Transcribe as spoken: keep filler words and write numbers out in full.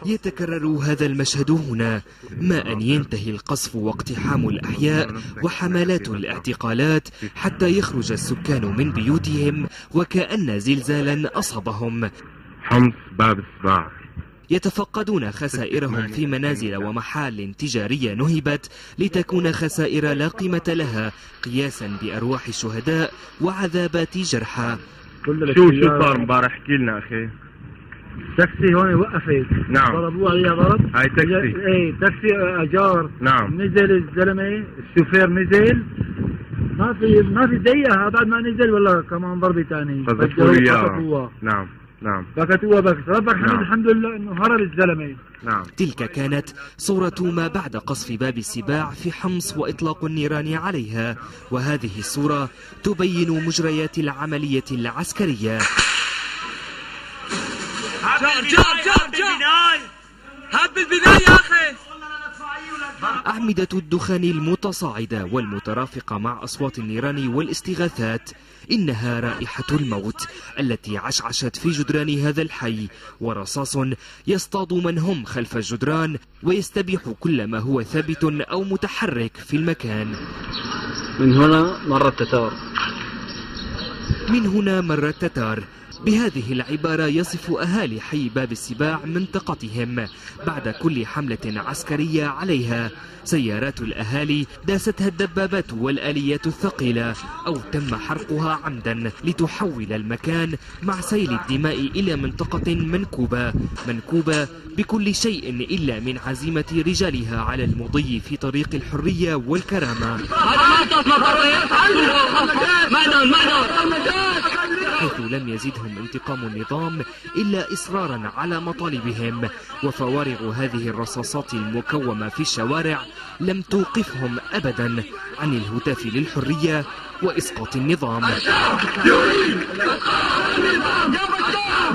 يتكرر هذا المشهد هنا، ما أن ينتهي القصف واقتحام الأحياء وحملات الاعتقالات حتى يخرج السكان من بيوتهم وكأن زلزالا أصابهم. حمص باب السباع. يتفقدون خسائرهم في منازل ومحال تجارية نهبت لتكون خسائر لا قيمة لها قياسا بأرواح الشهداء وعذابات جرحى. شو شو صار امبارح؟ احكي لنا اخي. تاكسي هون وقفت. نعم. ضربوها عليها ضرب. هاي تاكسي. ايه تاكسي اجار. نعم. نزل الزلمه الشوفير نزل، ما في ما في دقيقة بعد ما نزل والله كمان ضربة ثانية. قذفوا اياه. نعم نعم. بكتوها بكت ربك حمد. نعم. الحمد لله انه هرب الزلمه. نعم. تلك كانت صورة ما بعد قصف باب السباع في حمص وإطلاق النيران عليها، وهذه الصورة تبين مجريات العملية العسكرية. هب البناية هب البناية يا أخي. أعمدة الدخان المتصاعدة والمترافقة مع أصوات النيران والاستغاثات إنها رائحة الموت التي عشعشت في جدران هذا الحي، ورصاص يصطاد من هم خلف الجدران ويستبيح كل ما هو ثابت أو متحرك في المكان. من هنا مر التتار. من هنا مر التتار. بهذه العبارة يصف أهالي حي باب السباع منطقتهم بعد كل حملة عسكرية عليها. سيارات الأهالي داستها الدبابات والآليات الثقيلة أو تم حرقها عمدا لتحول المكان مع سيل الدماء إلى منطقة منكوبة منكوبة بكل شيء إلا من عزيمة رجالها على المضي في طريق الحرية والكرامة، حيث لم يزدهم انتقام النظام إلا إصرارا على مطالبهم. وفوارغ هذه الرصاصات المكومة في الشوارع لم توقفهم أبدا عن الهتاف للحرية وإسقاط النظام.